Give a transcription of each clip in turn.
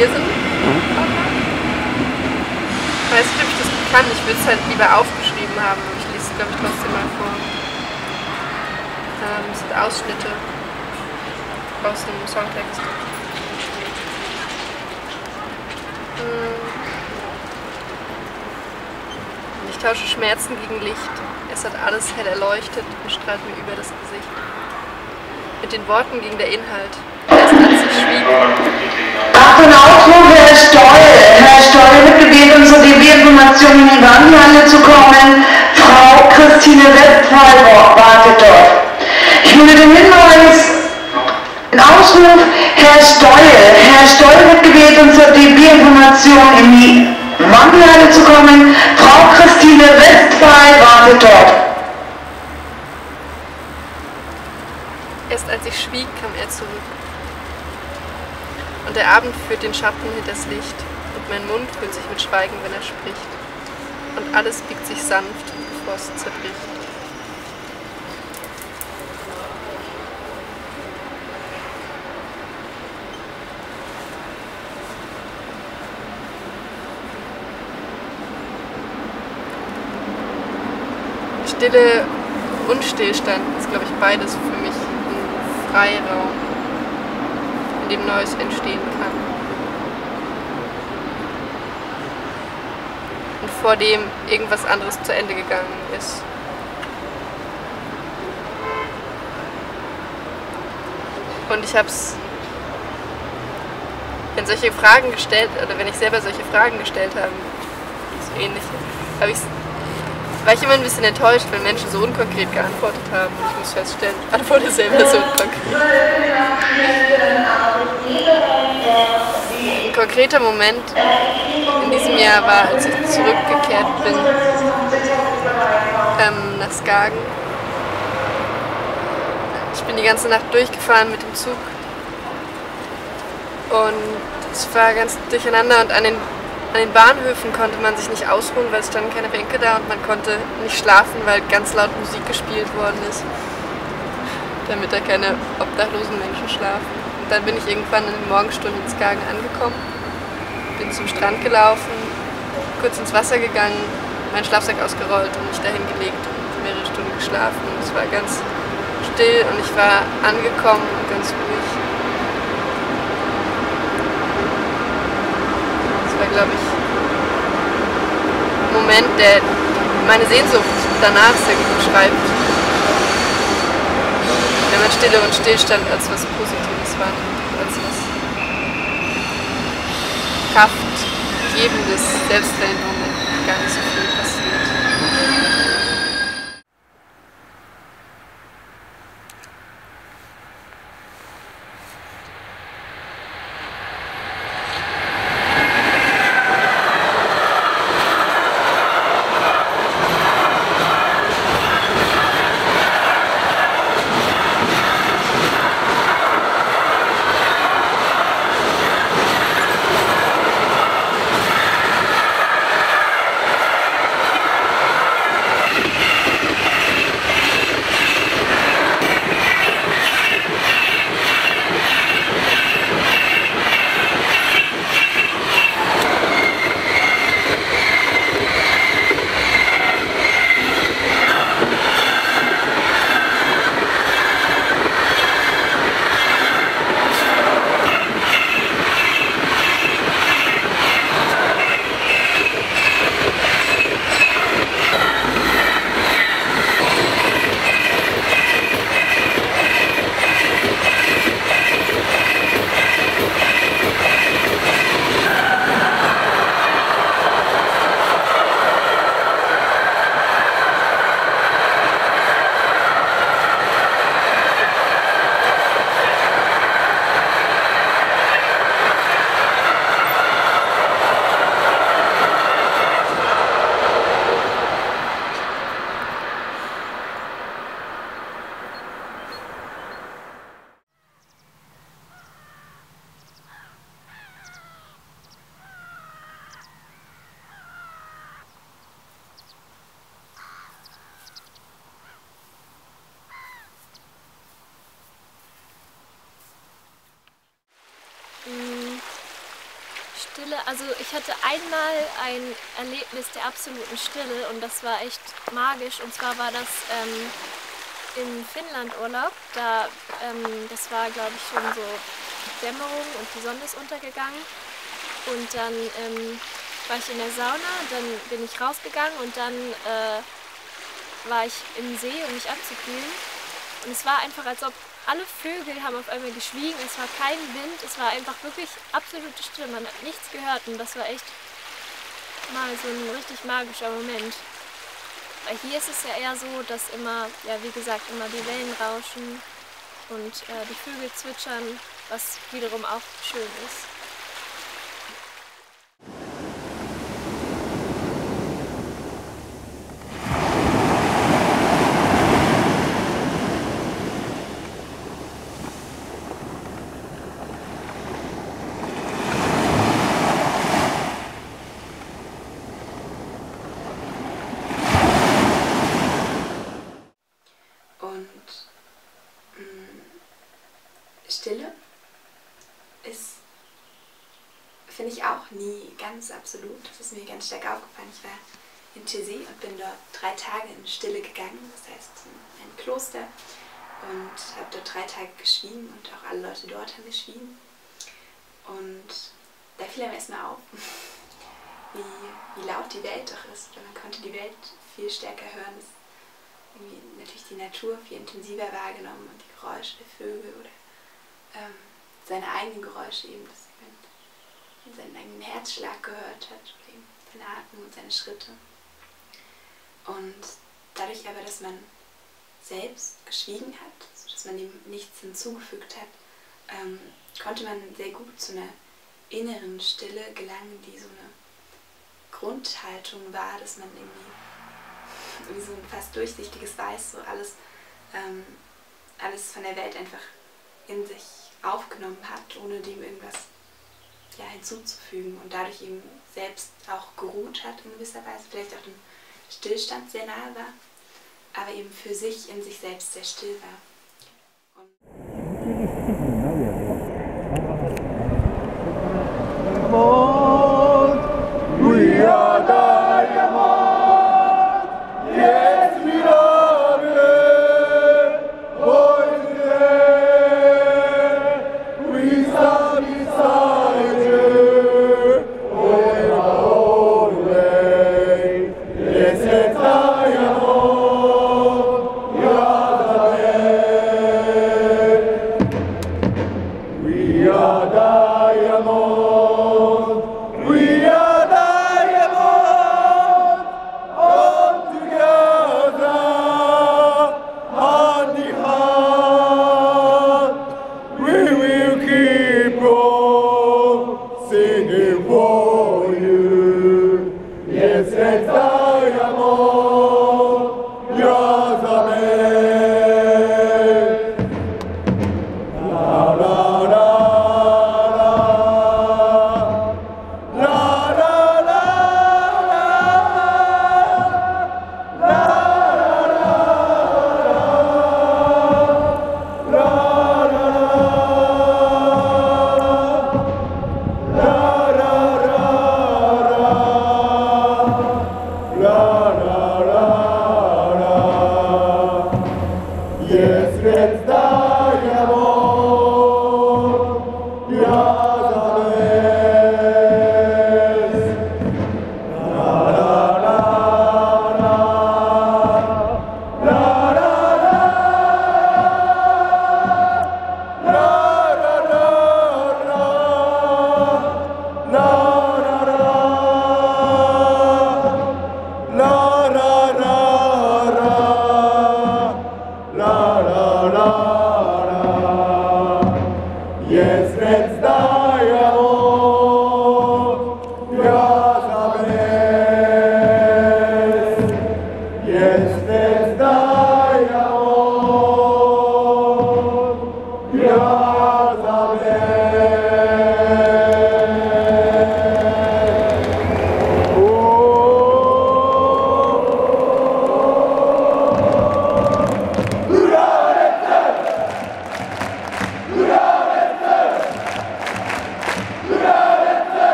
hier sind. Ich weiß nicht, ob ich das kann. Ich würde es halt lieber aufgeschrieben haben, aber ich lese es, glaube ich, trotzdem mal vor. Das sind Ausschnitte aus dem Songtext. Ich tausche Schmerzen gegen Licht. Es hat alles hell erleuchtet und strahlt mir über das Gesicht. Mit den Worten ging der Inhalt. Erst als ich schwieg. Achtung, Aufruf, Herr Stoll. Herr Stoll wird gebeten, zur DB-Information in die Wandelhalle zu kommen. Frau Christine Westphal wartet dort. Ich will mit dem Hinweis, ein Ausruf, Herr Stoll. Herr Stoll wird gebeten, zur DB-Information in die Wandelhalle zu kommen. Frau Christine Westphal wartet dort. Erst als ich schwieg, kam er zurück. Und der Abend führt den Schatten hinters Licht, und mein Mund füllt sich mit Schweigen, wenn er spricht. Und alles biegt sich sanft, bevor es zerbricht. Stille und Stillstand ist, glaube ich, beides für mich ein Freiraum, in dem Neues entstehen kann. Und vor dem irgendwas anderes zu Ende gegangen ist. Und ich habe es, wenn solche Fragen gestellt, oder wenn ich selber solche Fragen gestellt habe, so ähnlich, war ich immer ein bisschen enttäuscht, wenn Menschen so unkonkret geantwortet haben. Ich muss feststellen, ich antworte selber so unkonkret. Ein konkreter Moment in diesem Jahr war, als ich zurückgekehrt bin nach Skagen. Ich bin die ganze Nacht durchgefahren mit dem Zug und es war ganz durcheinander und an den Bahnhöfen konnte man sich nicht ausruhen, weil es standen keine Bänke da und man konnte nicht schlafen, weil ganz laut Musik gespielt worden ist, damit da keine obdachlosen Menschen schlafen. Und dann bin ich irgendwann in den Morgenstunden in Skagen angekommen, bin zum Strand gelaufen, kurz ins Wasser gegangen, meinen Schlafsack ausgerollt und mich dahin gelegt und mehrere Stunden geschlafen. Und es war ganz still und ich war angekommen und ganz ruhig. Glaube ich, ein Moment, der meine Sehnsucht danach sehr gut beschreibt. Wenn man Stille und Stillstand als was Positives wahrnimmt, als was Kraftgebendes, selbst wenn im Moment gar nicht so viel passiert. Stille, also ich hatte einmal ein Erlebnis der absoluten Stille und das war echt magisch. Und zwar war das im Finnland-Urlaub. Das war, glaube ich, schon so Dämmerung und die Sonne ist untergegangen. Und dann war ich in der Sauna, dann bin ich rausgegangen und dann war ich im See, um mich abzukühlen. Und es war einfach, als ob alle Vögel haben auf einmal geschwiegen, es war kein Wind, es war einfach wirklich absolute Stille, man hat nichts gehört und das war echt mal so ein richtig magischer Moment. Weil hier ist es ja eher so, dass immer, ja wie gesagt, immer die Wellen rauschen und die Vögel zwitschern, was wiederum auch schön ist. Stille ist, finde ich, auch nie ganz absolut. Das ist mir ganz stark aufgefallen. Ich war in Taizé und bin dort 3 Tage in Stille gegangen, das heißt in ein Kloster, und habe dort 3 Tage geschwiegen und auch alle Leute dort haben geschwiegen. Und da fiel einem erstmal auf, wie laut die Welt doch ist. Oder man konnte die Welt viel stärker hören. Es irgendwie natürlich die Natur viel intensiver wahrgenommen und die Geräusche der Vögel oder seine eigenen Geräusche eben, dass man seinen eigenen Herzschlag gehört hat, oder eben seine Atmung und seine Schritte. Und dadurch aber, dass man selbst geschwiegen hat, sodass man dem nichts hinzugefügt hat, konnte man sehr gut zu einer inneren Stille gelangen, die so eine Grundhaltung war, dass man irgendwie wie so ein fast durchsichtiges Weiß, so alles von der Welt einfach in sich aufgenommen hat, ohne dem irgendwas hinzuzufügen und dadurch eben selbst auch geruht hat in gewisser Weise, vielleicht auch dem Stillstand sehr nahe war, aber eben für sich in sich selbst sehr still war. We are diamond. Yes, we love it. We stand beside you in our own way. Yes, it's diamond. You are the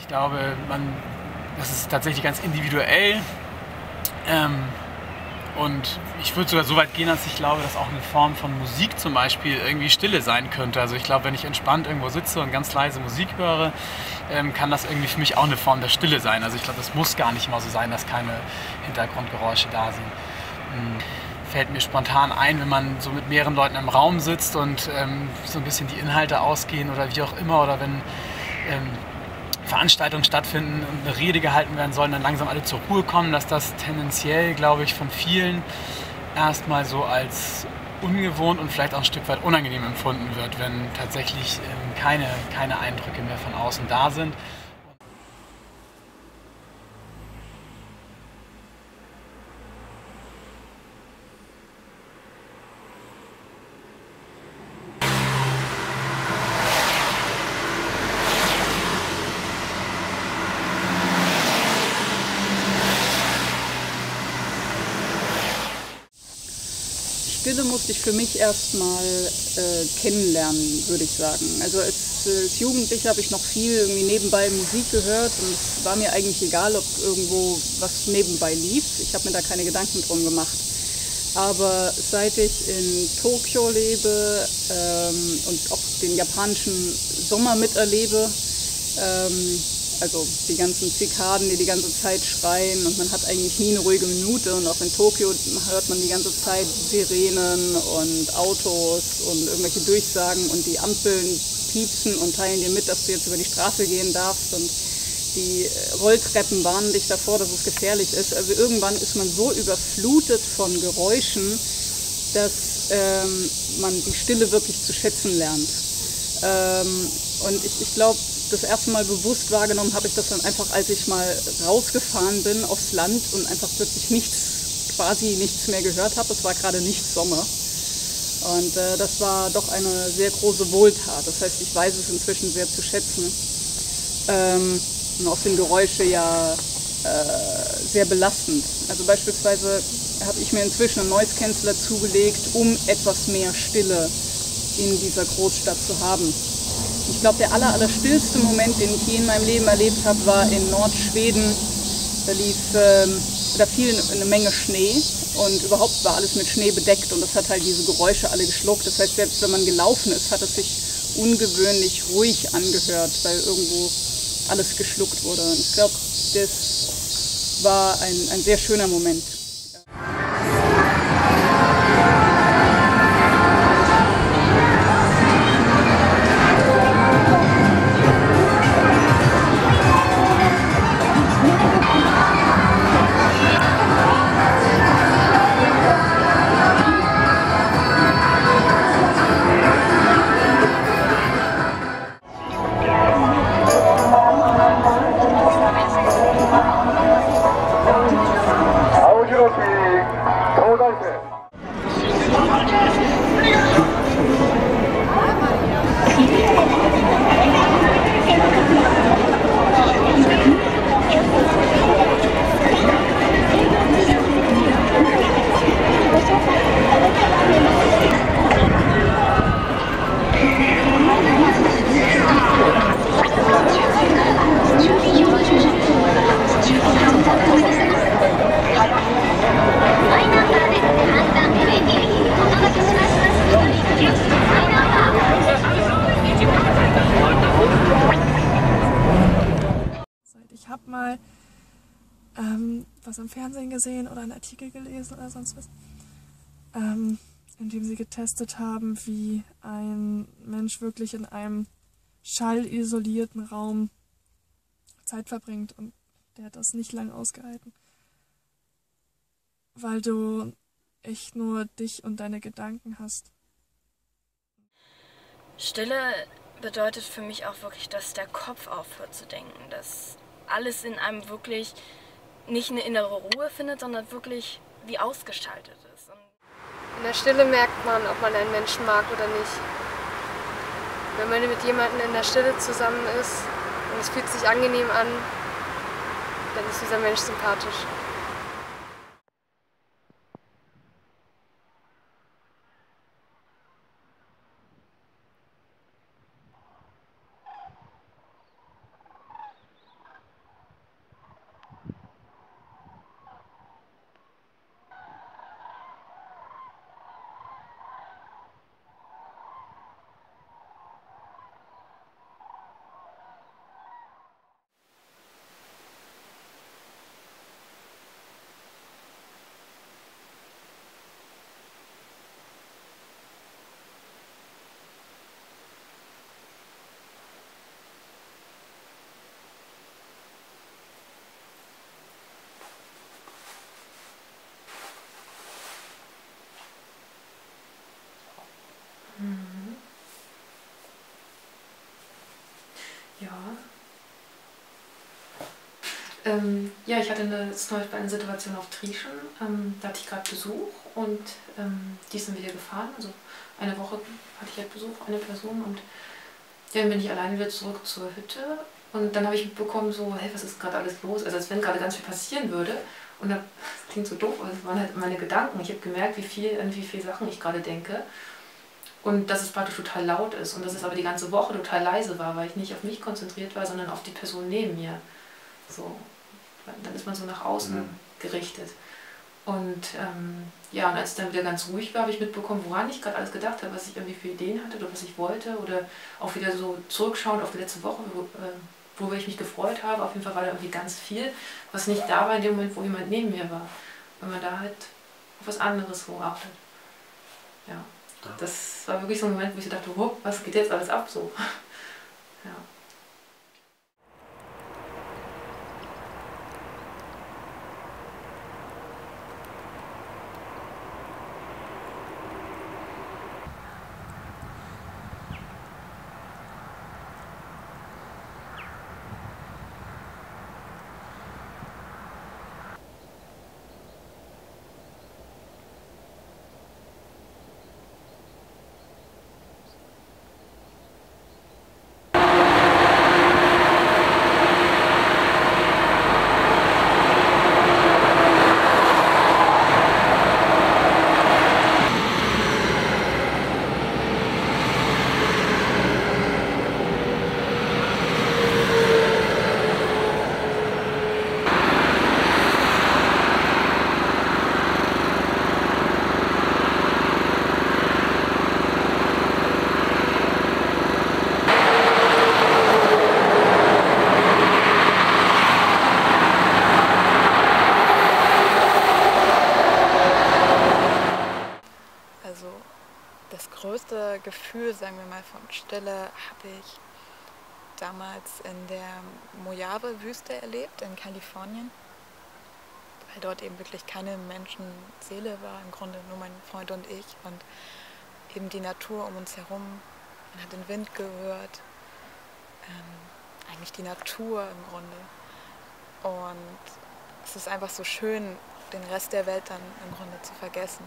Ich glaube, das ist tatsächlich ganz individuell. Und ich würde sogar so weit gehen, dass ich glaube, dass auch eine Form von Musik zum Beispiel irgendwie Stille sein könnte. Also ich glaube, wenn ich entspannt irgendwo sitze und ganz leise Musik höre, kann das irgendwie für mich auch eine Form der Stille sein. Also ich glaube, das muss gar nicht mal so sein, dass keine Hintergrundgeräusche da sind. Fällt mir spontan ein, wenn man so mit mehreren Leuten im Raum sitzt und so ein bisschen die Inhalte ausgehen oder wie auch immer, oder wenn Veranstaltungen stattfinden und eine Rede gehalten werden soll, dann langsam alle zur Ruhe kommen, dass das tendenziell, glaube ich, von vielen erstmal so als ungewohnt und vielleicht auch ein Stück weit unangenehm empfunden wird, wenn tatsächlich keine Eindrücke mehr von außen da sind. Stille musste ich für mich erstmal kennenlernen, würde ich sagen. Also als Jugendlicher habe ich noch viel irgendwie nebenbei Musik gehört und es war mir eigentlich egal, ob irgendwo was nebenbei lief. Ich habe mir da keine Gedanken drum gemacht. Aber seit ich in Tokio lebe und auch den japanischen Sommer miterlebe, also die ganzen Zikaden, die ganze Zeit schreien und man hat eigentlich nie eine ruhige Minute, und auch in Tokio hört man die ganze Zeit Sirenen und Autos und irgendwelche Durchsagen und die Ampeln piepsen und teilen dir mit, dass du jetzt über die Straße gehen darfst, und die Rolltreppen warnen dich davor, dass es gefährlich ist. Also irgendwann ist man so überflutet von Geräuschen, dass man die Stille wirklich zu schätzen lernt. Und ich glaube, das erste Mal bewusst wahrgenommen habe ich das dann einfach, als ich mal rausgefahren bin aufs Land und einfach plötzlich quasi nichts mehr gehört habe. Es war gerade nicht Sommer. Und das war doch eine sehr große Wohltat. Das heißt, ich weiß es inzwischen sehr zu schätzen. Und auch sind Geräusche ja sehr belastend. Also beispielsweise habe ich mir inzwischen einen Noise Canceller zugelegt, um etwas mehr Stille in dieser Großstadt zu haben. Ich glaube, der allerstillste Moment, den ich je in meinem Leben erlebt habe, war in Nordschweden. Da fiel eine Menge Schnee und überhaupt war alles mit Schnee bedeckt, und das hat halt diese Geräusche alle geschluckt. Das heißt, selbst wenn man gelaufen ist, hat es sich ungewöhnlich ruhig angehört, weil irgendwo alles geschluckt wurde. Und ich glaube, das war ein sehr schöner Moment. Ich habe mal was im Fernsehen gesehen oder einen Artikel gelesen oder sonst was, in dem sie getestet haben, wie ein Mensch wirklich in einem schallisolierten Raum Zeit verbringt, und der hat das nicht lang ausgehalten, weil du echt nur dich und deine Gedanken hast. Stille bedeutet für mich auch wirklich, dass der Kopf aufhört zu denken, dass alles in einem wirklich nicht eine innere Ruhe findet, sondern wirklich wie ausgeschaltet ist. In der Stille merkt man, ob man einen Menschen mag oder nicht. Wenn man mit jemandem in der Stille zusammen ist und es fühlt sich angenehm an, dann ist dieser Mensch sympathisch. Ja, ich hatte eine Situation auf Trieschen. Da hatte ich gerade Besuch und die sind wieder gefahren. Also eine Woche hatte ich halt Besuch, eine Person, und dann bin ich alleine wieder zurück zur Hütte. Und dann habe ich mitbekommen, so, hey, was ist gerade alles los? Also als wenn gerade ganz viel passieren würde. Und das klingt so doof, aber es waren halt meine Gedanken. Ich habe gemerkt, an wie viele Sachen ich gerade denke. Und dass es praktisch total laut ist. Und dass es aber die ganze Woche total leise war, weil ich nicht auf mich konzentriert war, sondern auf die Person neben mir. So. Dann ist man so nach außen gerichtet. Und ja, und als es dann wieder ganz ruhig war, habe ich mitbekommen, woran ich gerade alles gedacht habe, was ich irgendwie für Ideen hatte oder was ich wollte. Oder auch wieder so zurückschauend auf die letzte Woche, worüber ich mich gefreut habe. Auf jeden Fall war da irgendwie ganz viel, was nicht da war in dem Moment, wo jemand neben mir war. Weil man da halt auf was anderes hochachtet. Ja. Das war wirklich so ein Moment, wo ich so dachte, was geht jetzt alles ab so? Ja. Das größte Gefühl, sagen wir mal, von Stille habe ich damals in der Mojave-Wüste erlebt, in Kalifornien, weil dort eben wirklich keine Menschenseele war, im Grunde nur mein Freund und ich, und eben die Natur um uns herum. Man hat den Wind gehört, eigentlich die Natur im Grunde. Und es ist einfach so schön, den Rest der Welt dann im Grunde zu vergessen.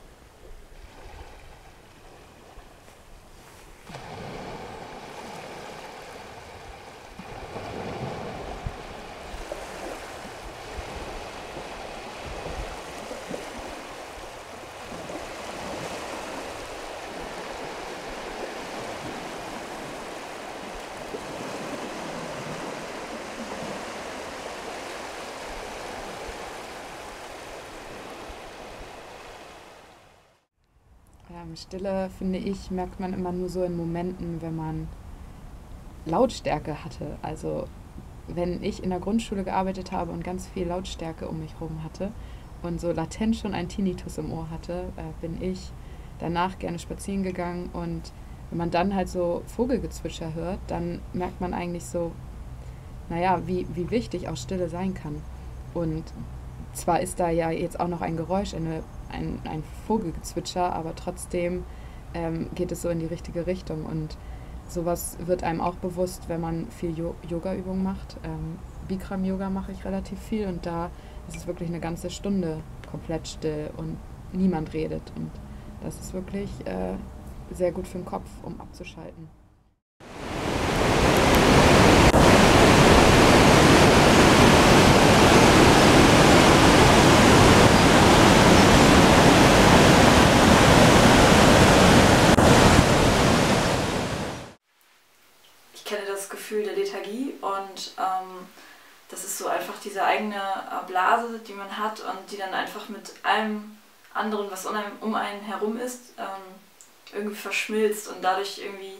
Stille, finde ich, merkt man immer nur so in Momenten, wenn man Lautstärke hatte. Also wenn ich in der Grundschule gearbeitet habe und ganz viel Lautstärke um mich herum hatte und so latent schon einen Tinnitus im Ohr hatte, bin ich danach gerne spazieren gegangen, und wenn man dann halt so Vogelgezwitscher hört, dann merkt man eigentlich so, naja, wie wichtig auch Stille sein kann. Und zwar ist da ja jetzt auch noch ein Geräusch, ein Vogelgezwitscher, aber trotzdem geht es so in die richtige Richtung, und sowas wird einem auch bewusst, wenn man viel Yoga-Übungen macht. Bikram-Yoga mache ich relativ viel, und da ist es wirklich eine ganze Stunde komplett still und niemand redet, und das ist wirklich sehr gut für den Kopf, um abzuschalten. Gefühl der Lethargie, und das ist so einfach diese eigene Blase, die man hat und die dann einfach mit allem anderen, was um einen herum ist, irgendwie verschmilzt, und dadurch irgendwie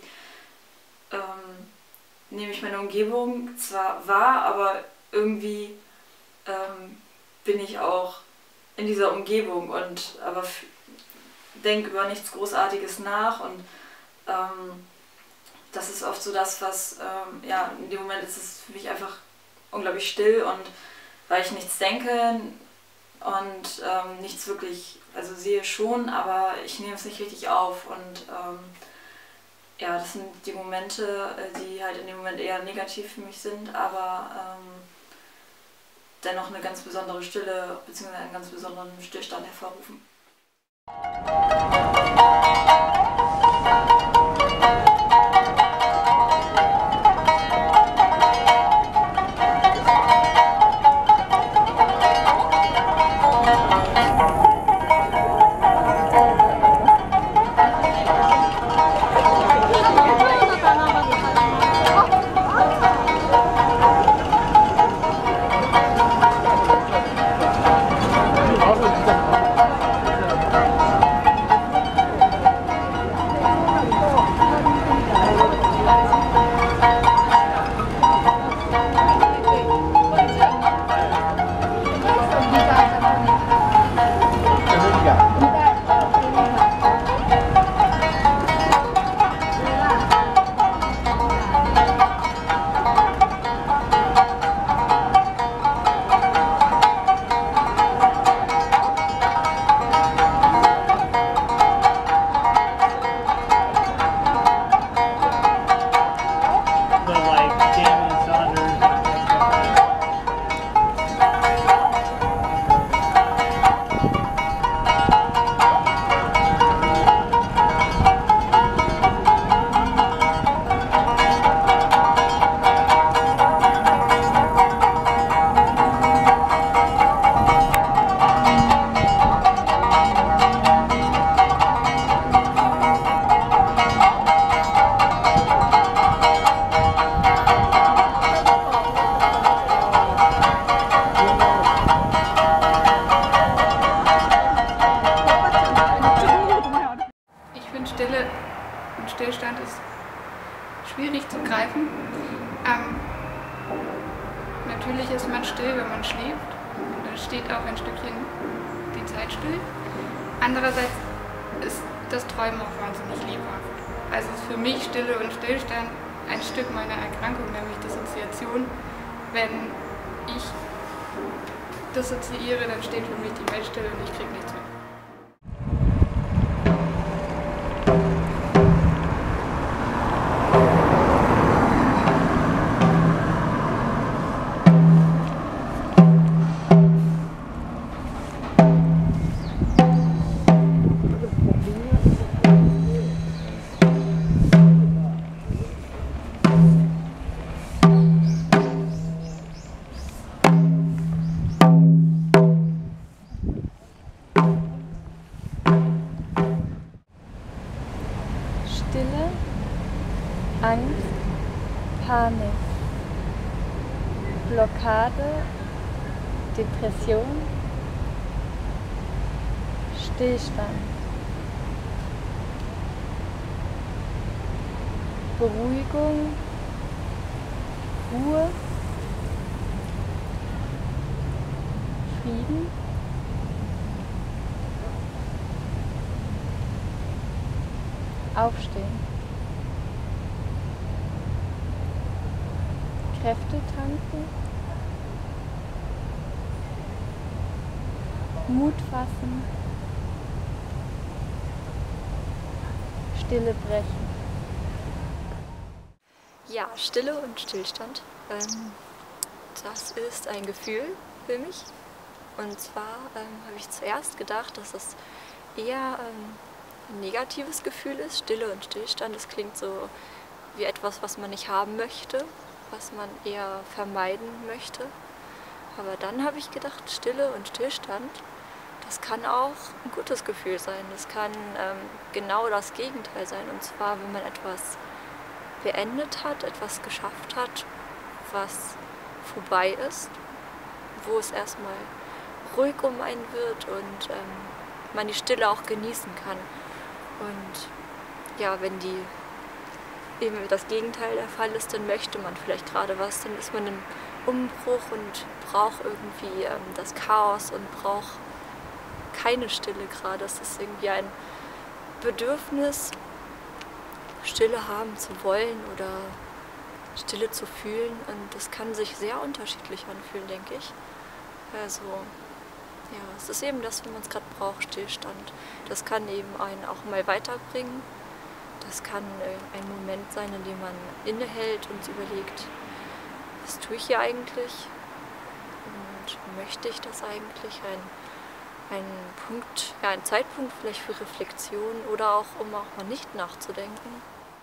nehme ich meine Umgebung zwar wahr, aber irgendwie bin ich auch in dieser Umgebung und aber denke über nichts Großartiges nach, und das ist oft so das, was, ja, in dem Moment ist es für mich einfach unglaublich still, und weil ich nichts denke und nichts wirklich, also sehe schon, aber ich nehme es nicht richtig auf, und ja, das sind die Momente, die halt in dem Moment eher negativ für mich sind, aber dennoch eine ganz besondere Stille bzw. einen ganz besonderen Stillstand hervorrufen. Stille und Stillstand ist schwierig zu greifen. Natürlich ist man still, wenn man schläft. Dann steht auch ein Stückchen die Zeit still. Andererseits ist das Träumen auch wahnsinnig lebhaft. Also ist für mich Stille und Stillstand ein Stück meiner Erkrankung, nämlich Dissoziation. Wenn ich dissoziiere, dann steht für mich die Welt still und ich kriege nichts mit. Stille, Angst, Panik, Blockade, Depression, Stillstand, Beruhigung, Ruhe, Frieden, Aufstehen, Kräfte tanken, Mut fassen, Stille brechen. Ja, Stille und Stillstand, das ist ein Gefühl für mich. Und zwar habe ich zuerst gedacht, dass es eher ein negatives Gefühl ist. Stille und Stillstand, das klingt so wie etwas, was man nicht haben möchte, was man eher vermeiden möchte. Aber dann habe ich gedacht, Stille und Stillstand, das kann auch ein gutes Gefühl sein. Das kann genau das Gegenteil sein. Und zwar, wenn man etwas beendet hat, etwas geschafft hat, was vorbei ist, wo es erstmal ruhig um einen wird und man die Stille auch genießen kann. Und ja, wenn eben das Gegenteil der Fall ist, dann möchte man vielleicht gerade was, dann ist man im Umbruch und braucht irgendwie das Chaos und braucht keine Stille gerade. Es ist irgendwie ein Bedürfnis, Stille haben zu wollen oder Stille zu fühlen, und das kann sich sehr unterschiedlich anfühlen, denke ich. Also ja, es ist eben das, wenn man es gerade braucht, Stillstand. Das kann eben einen auch mal weiterbringen. Das kann ein Moment sein, in dem man innehält und überlegt, was tue ich hier eigentlich und möchte ich das eigentlich? Ein Punkt, ja, ein Zeitpunkt vielleicht für Reflexion oder auch, um auch mal nicht nachzudenken.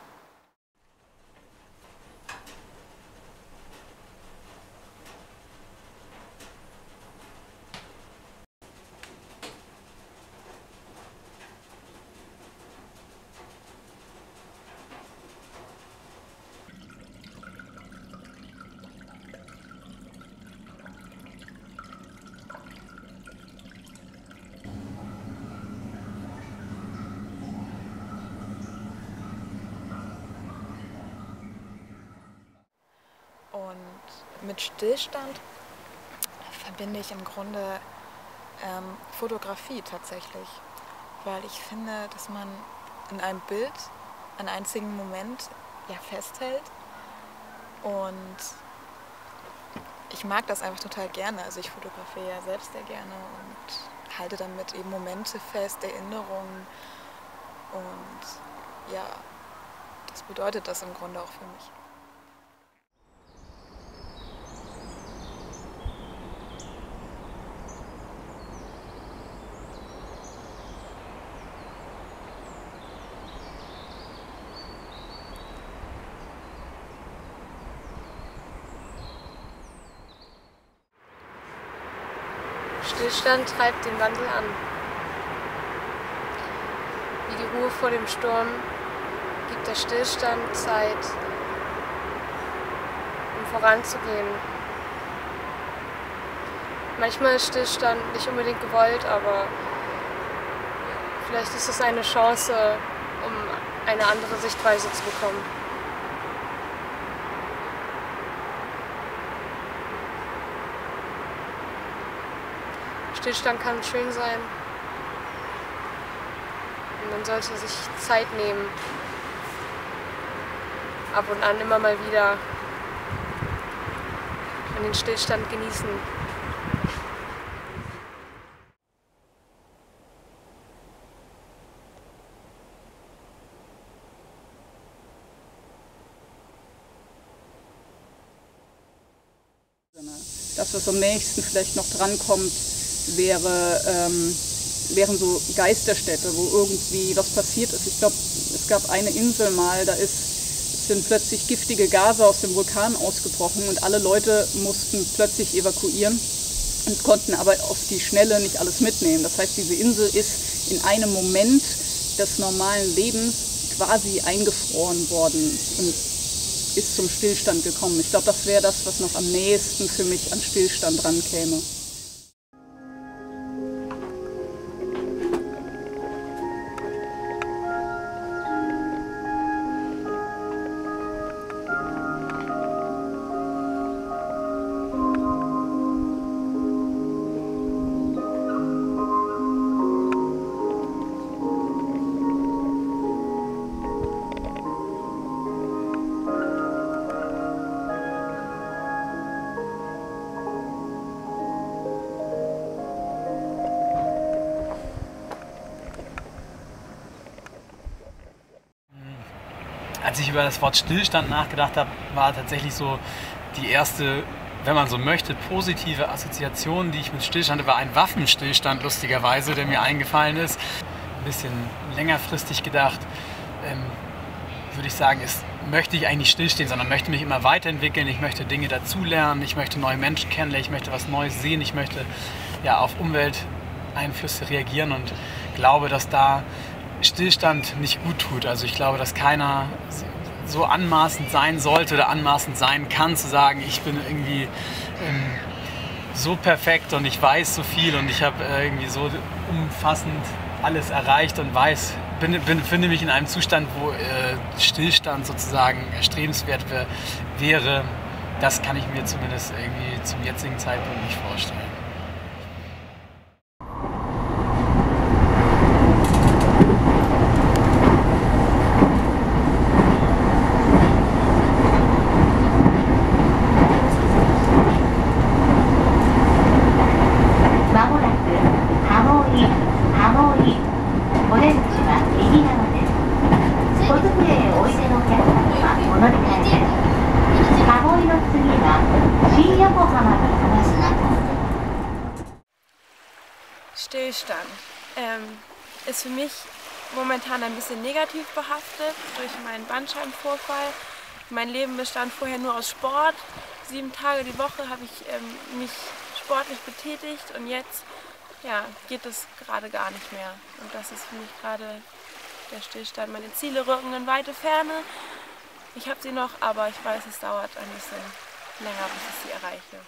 Und mit Stillstand verbinde ich im Grunde Fotografie tatsächlich, weil ich finde, dass man in einem Bild einen einzigen Moment ja festhält und ich mag das einfach total gerne. Also ich fotografiere ja selbst sehr gerne und halte damit eben Momente fest, Erinnerungen und ja, das bedeutet das im Grunde auch für mich. Stillstand treibt den Wandel an. Wie die Ruhe vor dem Sturm gibt der Stillstand Zeit, um voranzugehen. Manchmal ist Stillstand nicht unbedingt gewollt, aber vielleicht ist es eine Chance, um eine andere Sichtweise zu bekommen. Stillstand kann schön sein und man sollte sich Zeit nehmen, ab und an immer mal wieder und den Stillstand genießen. Das, was am nächsten vielleicht noch drankommt, wären so Geisterstädte, wo irgendwie was passiert ist. Ich glaube, es gab eine Insel mal, da sind plötzlich giftige Gase aus dem Vulkan ausgebrochen und alle Leute mussten plötzlich evakuieren und konnten aber auf die Schnelle nicht alles mitnehmen. Das heißt, diese Insel ist in einem Moment des normalen Lebens quasi eingefroren worden und ist zum Stillstand gekommen. Ich glaube, das wäre das, was noch am nächsten für mich an Stillstand rankäme. Als ich über das Wort Stillstand nachgedacht habe, war tatsächlich so die erste, wenn man so möchte, positive Assoziation, die ich mit Stillstand, war ein Waffenstillstand lustigerweise, der mir eingefallen ist. Ein bisschen längerfristig gedacht, würde ich sagen, möchte ich eigentlich stillstehen, sondern möchte mich immer weiterentwickeln, ich möchte Dinge dazulernen, ich möchte neue Menschen kennenlernen, ich möchte was Neues sehen, ich möchte ja, auf Umwelteinflüsse reagieren und glaube, dass da Stillstand nicht gut tut. Also ich glaube, dass keiner so anmaßend sein sollte oder anmaßend sein kann, zu sagen, ich bin irgendwie so perfekt und ich weiß so viel und ich habe irgendwie so umfassend alles erreicht und befinde mich in einem Zustand, wo Stillstand sozusagen erstrebenswert wäre. Das kann ich mir zumindest irgendwie zum jetzigen Zeitpunkt nicht vorstellen. お出口は右側です。 Stillstand ist für mich momentan ein bisschen negativ behaftet durch meinen Bandscheibenvorfall. Mein Leben bestand vorher nur aus Sport. 7 Tage die Woche habe ich mich sportlich betätigt und jetzt geht es gerade gar nicht mehr. Und das ist für mich gerade der Stillstand. Meine Ziele rücken in weite Ferne. Ich habe sie noch, aber ich weiß, es dauert ein bisschen länger, bis ich sie erreiche.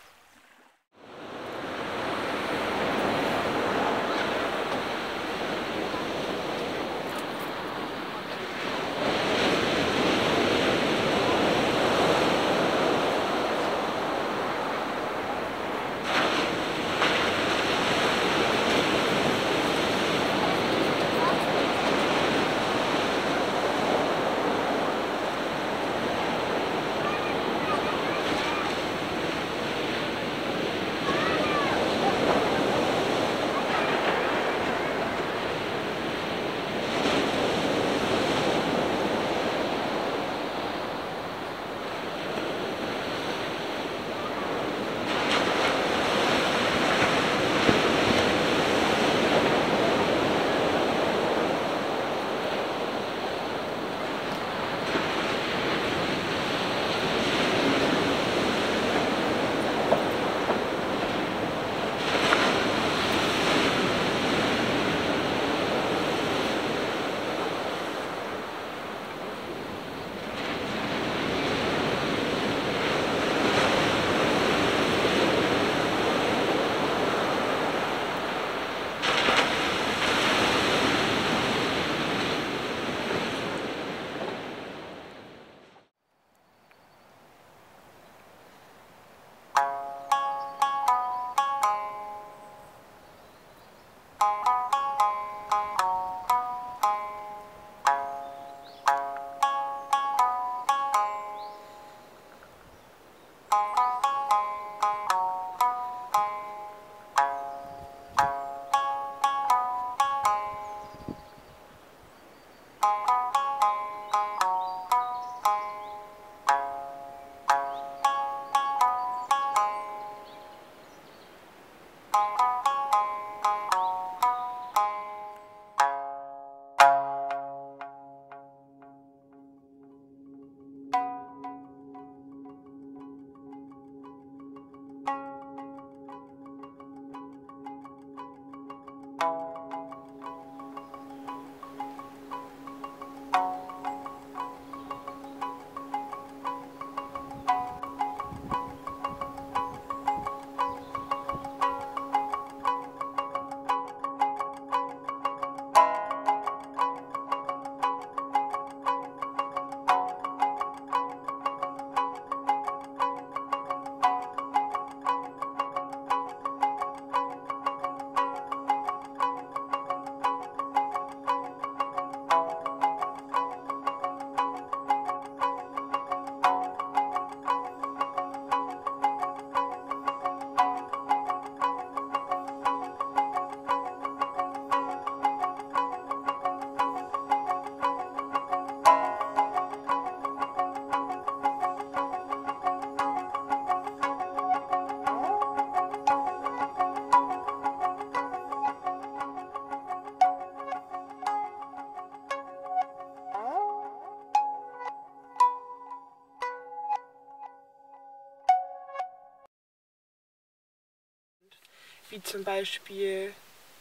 Wie zum Beispiel,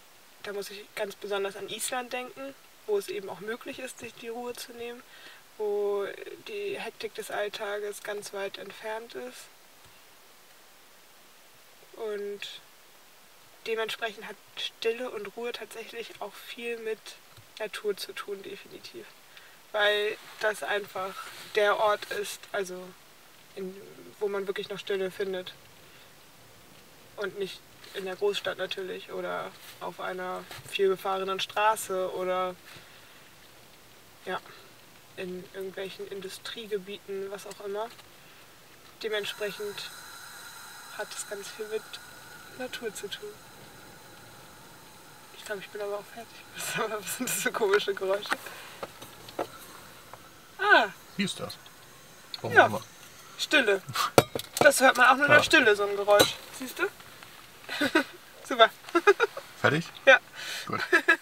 da muss ich ganz besonders an Island denken, wo es eben auch möglich ist, sich die Ruhe zu nehmen, wo die Hektik des Alltages ganz weit entfernt ist. Und dementsprechend hat Stille und Ruhe tatsächlich auch viel mit Natur zu tun, definitiv. Weil das einfach der Ort ist, also wo man wirklich noch Stille findet. Und nicht in der Großstadt natürlich oder auf einer vielbefahrenen Straße oder ja, in irgendwelchen Industriegebieten, was auch immer. Dementsprechend hat es ganz viel mit Natur zu tun. Ich glaube, ich bin aber auch fertig. Was sind das für komische Geräusche? Ah! Wie ist das? Warum ja, immer? Stille. Das hört man auch nur in der Stille, so ein Geräusch. Siehst du? Super. Fertig? Ja. Gut.